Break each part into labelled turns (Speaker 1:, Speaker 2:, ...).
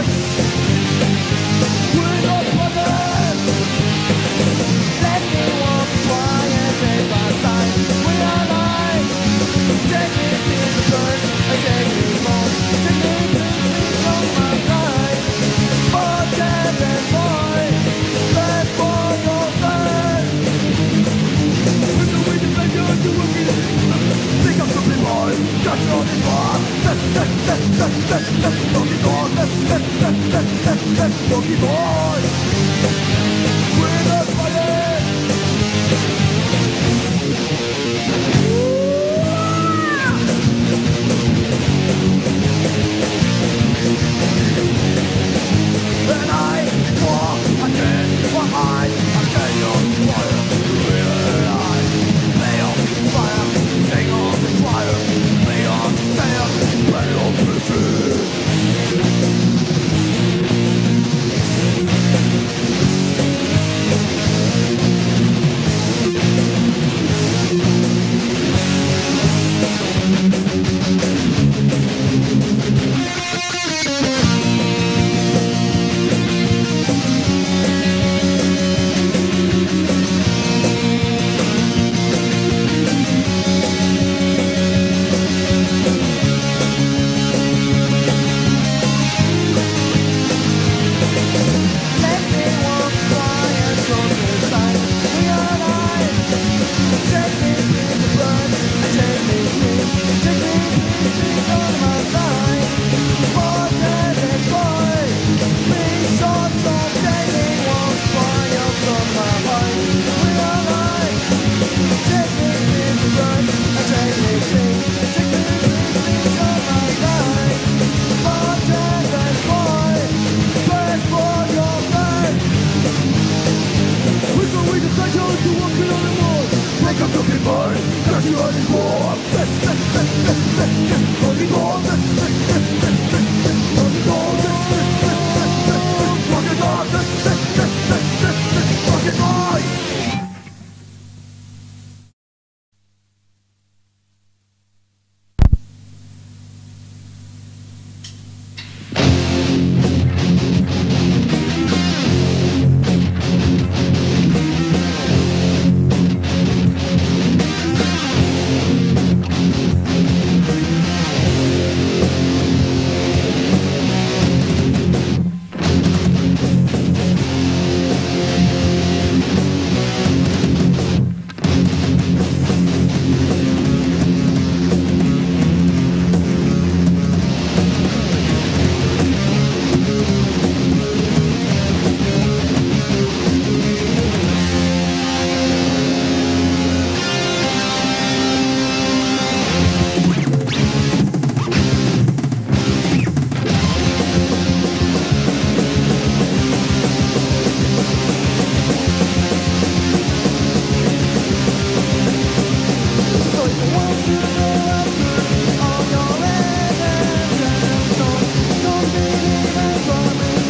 Speaker 1: Don't believe in promise.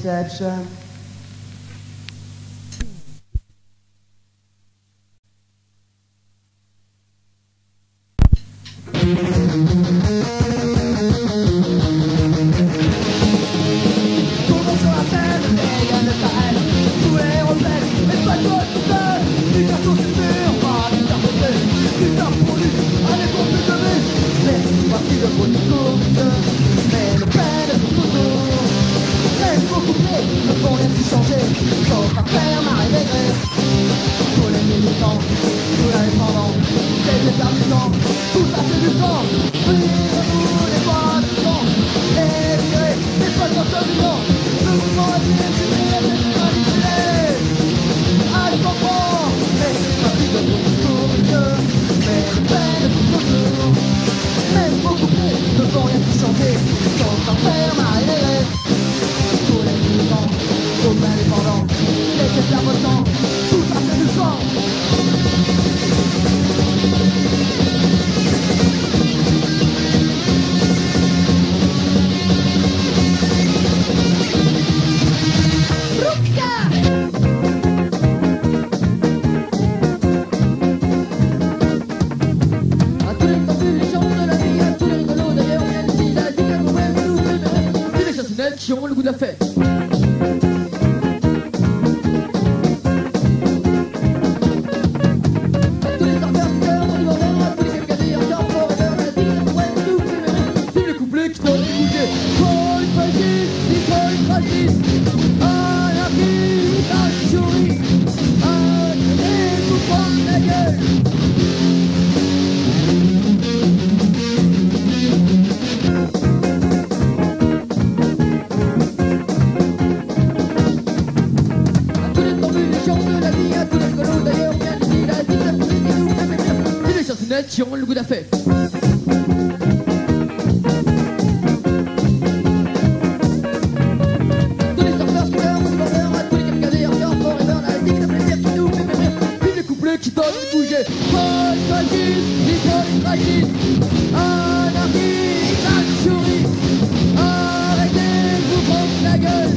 Speaker 1: Inception. Tournons sur la scène, Megan de Sahel. Tous les rebelles, et pas toi tout seul. Putain sur ce mur, pas putain côté. Putain pour lui, allez pour plus de bus. Mais voici le beau discours, mais le peine est pour toujours. Les faux couplets ne font rien plus changer, sauf à faire marrer les grès. Tous les militants, tous les indépendants, les éternisants, tout ça c'est du sang. Virez-vous les voix du sang, et virez les potes dans ce vivant. Le mouvement est bien manipulé. Allez comprendre, mais c'est pas si de bon discours, monsieur. Mais le peine est pour toujours. Même vos couplets ne font rien plus changer, sauf à faire marrer les grès. Tous les militants, tous les indépendants, les éternisants, tout ça c'est du sang.
Speaker 2: Qui ont le goût de la fête. Tous les arteurs qui cœur, on y va voir, tous les camcadés, encore forever, la vie, la pointe, tout préféré. Tous les couplets qui donnent des bouger. Paul fasciste, Nicole fasciste, anarchie, la souris, allez vous prendre la gueule. Qui ont le goût de la fête. Tous les surfeurs, skieurs, bodyboarders, tous les camcadés, encore forever, la digue de plaisir qui nous fait rire. Puis les couplets qui donnent de bouger. Paul fasciste, Nicole fasciste, anarchie, la souris, arrêtez de vous prendre la gueule.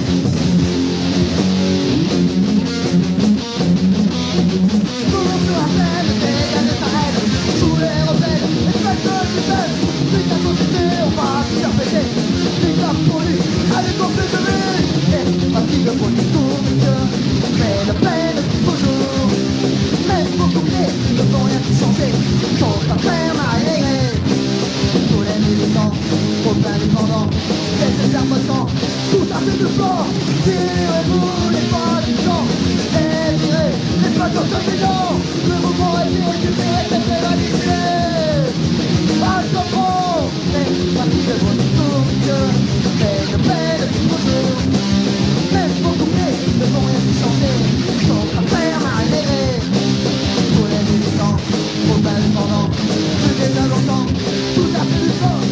Speaker 1: Tournons sur la scène, Megan de Sahel. Tous les rebelles, et pas que du seul. Putain société, on va tout faire péter. Putain pour lui, avec mon plus de but. Et voici le beau discours, monsieur. Mais le peine toujours. Même vos couplets ne font rien plus changer, sauf à faire marrer les grès. Tous les militants, trop indépendants, les éternisants, tout ça c'est du sang. Tirez-vous les pas du sang, et virez les pas dans ce bilan. Le mouvement est bien récupéré, c'est manipulé. Ah, je comprends, mais voici le beau discours, monsieur. Mais le peine est toujours. Même vos couplets ne font rien plus changer, sauf à faire marrer les grès. Tous les militants, trop indépendants, plus déjà longtemps, tout ça fait du sang.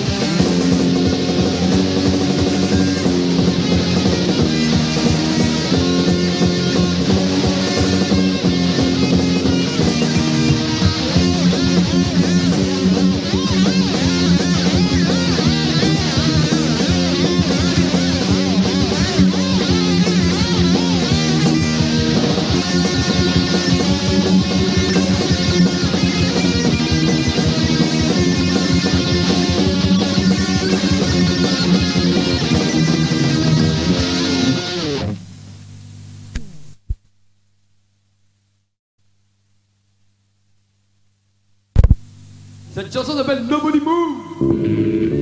Speaker 2: Cette chanson s'appelle Nobody Move.